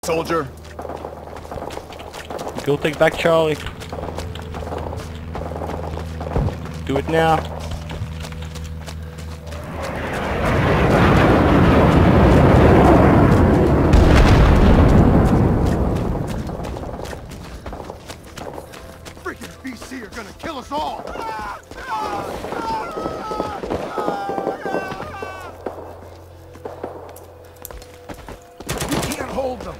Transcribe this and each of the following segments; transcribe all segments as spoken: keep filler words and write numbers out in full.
soldier. Go take back Charlie. Do it now. Freaking B C are gonna kill us all. We can't hold them.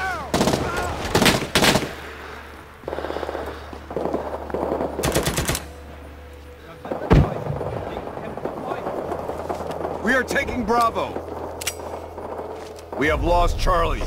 We are taking Bravo. We have lost Charlie.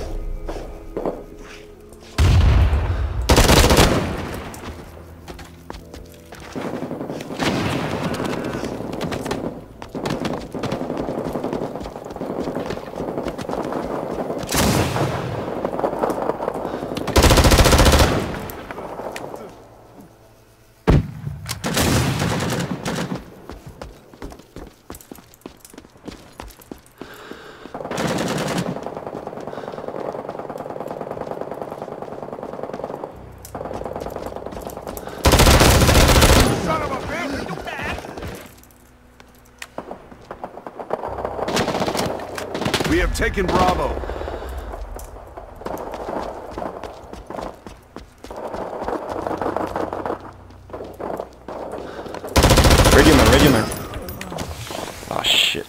We have taken Bravo. Radio man, radio man. Oh shit.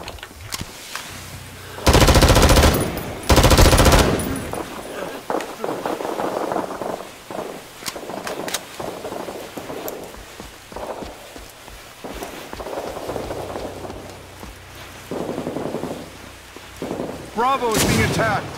Bravo is being attacked.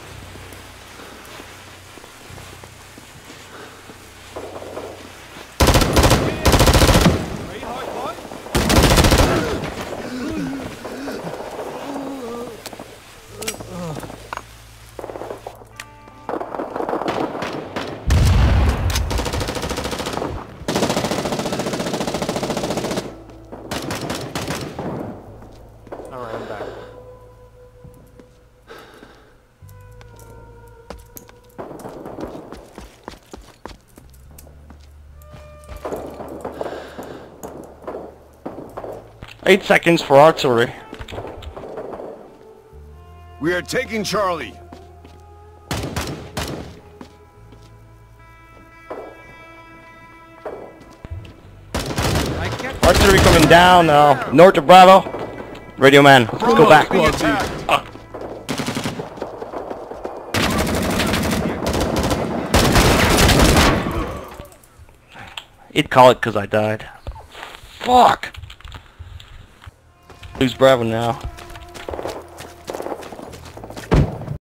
Alright, I'm back. Eight seconds for artillery. We are taking Charlie. Artillery coming down now. North of Bravo. Radio man, let's go back. Uh. He'd call it because I died. Fuck! Lose Bravo now.